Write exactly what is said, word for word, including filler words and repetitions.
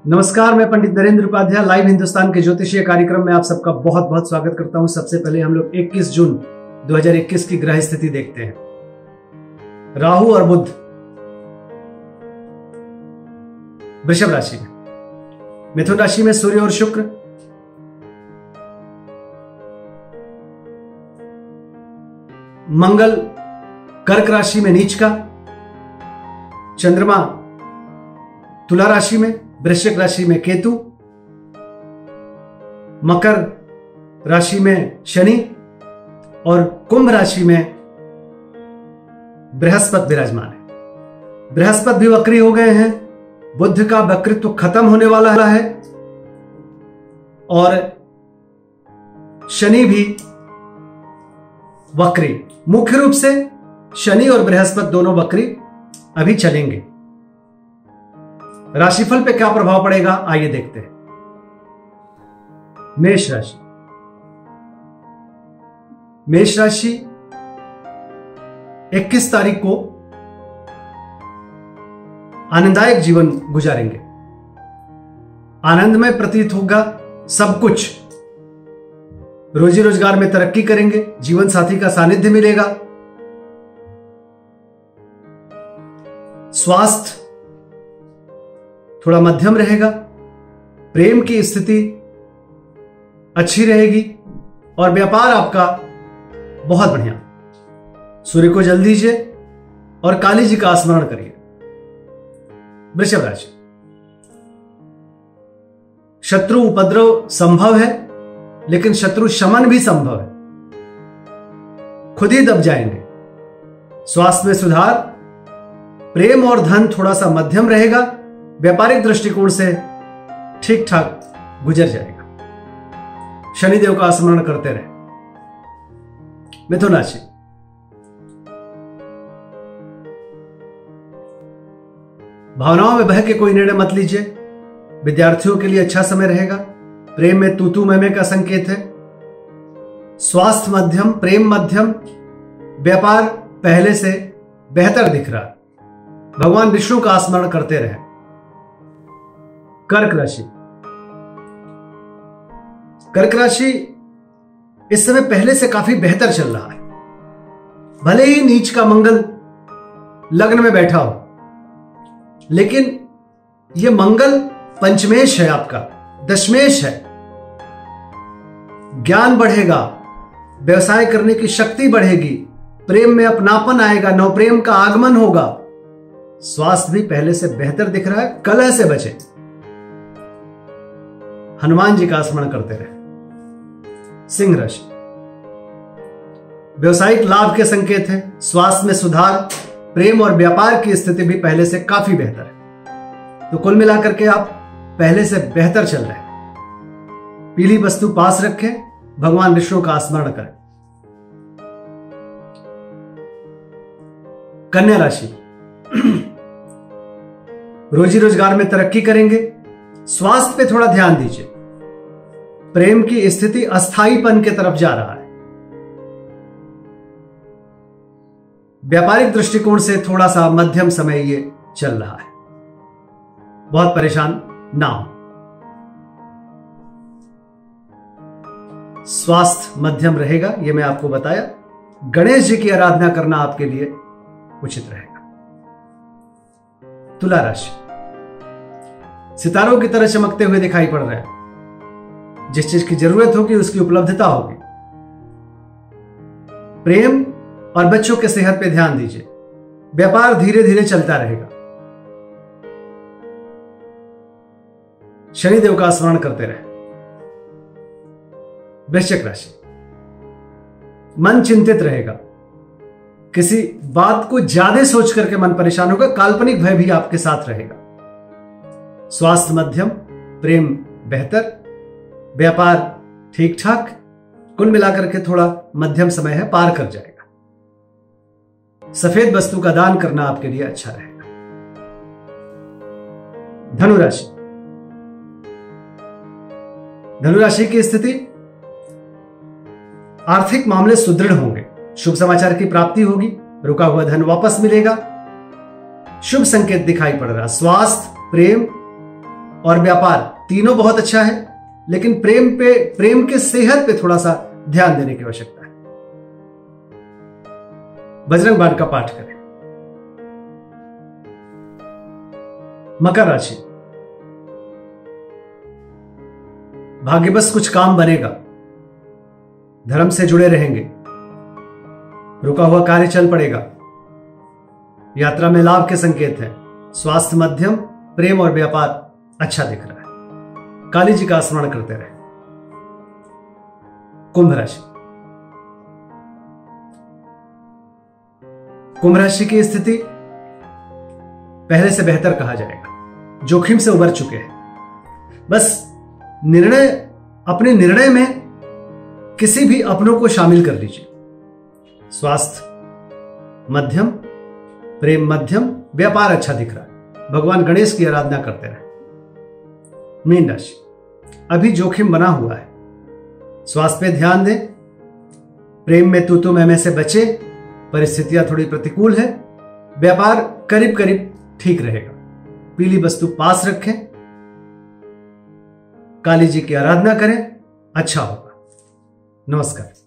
नमस्कार, मैं पंडित नरेंद्र उपाध्याय लाइव हिंदुस्तान के ज्योतिषीय कार्यक्रम में आप सबका बहुत बहुत स्वागत करता हूं। सबसे पहले हम लोग इक्कीस जून दो हज़ार इक्कीस की ग्रह स्थिति देखते हैं। राहु और बुध वृषभ राशि में, मिथुन राशि में सूर्य और शुक्र, मंगल कर्क राशि में नीच का, चंद्रमा तुला राशि में, वृश्चिक राशि में केतु, मकर राशि में शनि और कुंभ राशि में बृहस्पति विराजमान है। बृहस्पति भी वक्री हो गए हैं, बुध का वक्रित्व खत्म होने वाला है और शनि भी वक्री, मुख्य रूप से शनि और बृहस्पति दोनों वक्री अभी चलेंगे। राशिफल पे क्या प्रभाव पड़ेगा आइए देखते हैं। मेष राशि, मेष राशि इक्कीस तारीख को आनंददायक जीवन गुजारेंगे। आनंदमय प्रतीत होगा सब कुछ। रोजी रोजगार में तरक्की करेंगे, जीवन साथी का सानिध्य मिलेगा। स्वास्थ्य थोड़ा मध्यम रहेगा। प्रेम की स्थिति अच्छी रहेगी और व्यापार आपका बहुत बढ़िया। सूर्य को जल दीजिए और काली जी का स्मरण करिए। वृषभ राशि, शत्रु उपद्रव संभव है लेकिन शत्रु शमन भी संभव है। खुद ही दब जाएंगे। स्वास्थ्य में सुधार, प्रेम और धन थोड़ा सा मध्यम रहेगा। व्यापारिक दृष्टिकोण से ठीक ठाक गुजर जाएगा। शनिदेव का स्मरण करते रहे। मिथुन राशि, भावनाओं में बह के कोई निर्णय मत लीजिए। विद्यार्थियों के लिए अच्छा समय रहेगा। प्रेम में तूतू मैमे का संकेत है। स्वास्थ्य मध्यम, प्रेम मध्यम, व्यापार पहले से बेहतर दिख रहा। भगवान विष्णु का स्मरण करते रहे। कर्क राशि, कर्क राशि इस समय पहले से काफी बेहतर चल रहा है। भले ही नीच का मंगल लग्न में बैठा हो, लेकिन यह मंगल पंचमेश है, आपका दशमेश है। ज्ञान बढ़ेगा, व्यवसाय करने की शक्ति बढ़ेगी, प्रेम में अपनापन आएगा, नवप्रेम का आगमन होगा। स्वास्थ्य भी पहले से बेहतर दिख रहा है। कलह से बचे। हनुमान जी का स्मरण करते रहे। सिंह राशि, व्यवसायिक लाभ के संकेत है। स्वास्थ्य में सुधार, प्रेम और व्यापार की स्थिति भी पहले से काफी बेहतर है। तो कुल मिलाकर के आप पहले से बेहतर चल रहे हैं। पीली वस्तु पास रखें, भगवान विष्णु का स्मरण करें। कन्या राशि, रोजी रोजगार में तरक्की करेंगे। स्वास्थ्य पे थोड़ा ध्यान दीजिए। प्रेम की स्थिति अस्थायीपन की तरफ जा रहा है। व्यापारिक दृष्टिकोण से थोड़ा सा मध्यम समय ये चल रहा है। बहुत परेशान ना हो। स्वास्थ्य मध्यम रहेगा, यह मैं आपको बताया। गणेश जी की आराधना करना आपके लिए उचित रहेगा। तुला राशि, सितारों की तरह चमकते हुए दिखाई पड़ रहे हैं। जिस चीज की जरूरत होगी उसकी उपलब्धता होगी। प्रेम और बच्चों के सेहत पे ध्यान दीजिए। व्यापार धीरे धीरे चलता रहेगा। शनिदेव का स्मरण करते रहे। वृश्चिक राशि, मन चिंतित रहेगा। किसी बात को ज्यादा सोच करके मन परेशान होगा। काल्पनिक भय भी आपके साथ रहेगा। स्वास्थ्य मध्यम, प्रेम बेहतर, व्यापार ठीक ठाक। कुल मिलाकर के थोड़ा मध्यम समय है, पार कर जाएगा। सफेद वस्तु का दान करना आपके लिए अच्छा रहेगा। धनुराशि, धनुराशि की स्थिति, आर्थिक मामले सुदृढ़ होंगे। शुभ समाचार की प्राप्ति होगी। रुका हुआ धन वापस मिलेगा। शुभ संकेत दिखाई पड़ रहा। स्वास्थ्य, प्रेम और व्यापार तीनों बहुत अच्छा है, लेकिन प्रेम पे प्रेम के सेहत पे थोड़ा सा ध्यान देने की आवश्यकता है। बजरंग बाण का पाठ करें। मकर राशि, भाग्यवश कुछ काम बनेगा, धर्म से जुड़े रहेंगे, रुका हुआ कार्य चल पड़ेगा, यात्रा में लाभ के संकेत हैं, स्वास्थ्य मध्यम, प्रेम और व्यापार अच्छा दिख रहा है। काली जी का स्मरण करते रहे। कुंभ राशि, कुंभ राशि की स्थिति पहले से बेहतर कहा जाएगा, जोखिम से उबर चुके हैं। बस निर्णय अपने निर्णय में किसी भी अपनों को शामिल कर लीजिए। स्वास्थ्य मध्यम, प्रेम मध्यम, व्यापार अच्छा दिख रहा है। भगवान गणेश की आराधना करते रहे। मीन राशि, अभी जोखिम बना हुआ है, स्वास्थ्य पे ध्यान दें, प्रेम में तू तू मैं मैं से बचे, परिस्थितियां थोड़ी प्रतिकूल है, व्यापार करीब करीब ठीक रहेगा। पीली वस्तु पास रखें, काली जी की आराधना करें, अच्छा होगा। नमस्कार।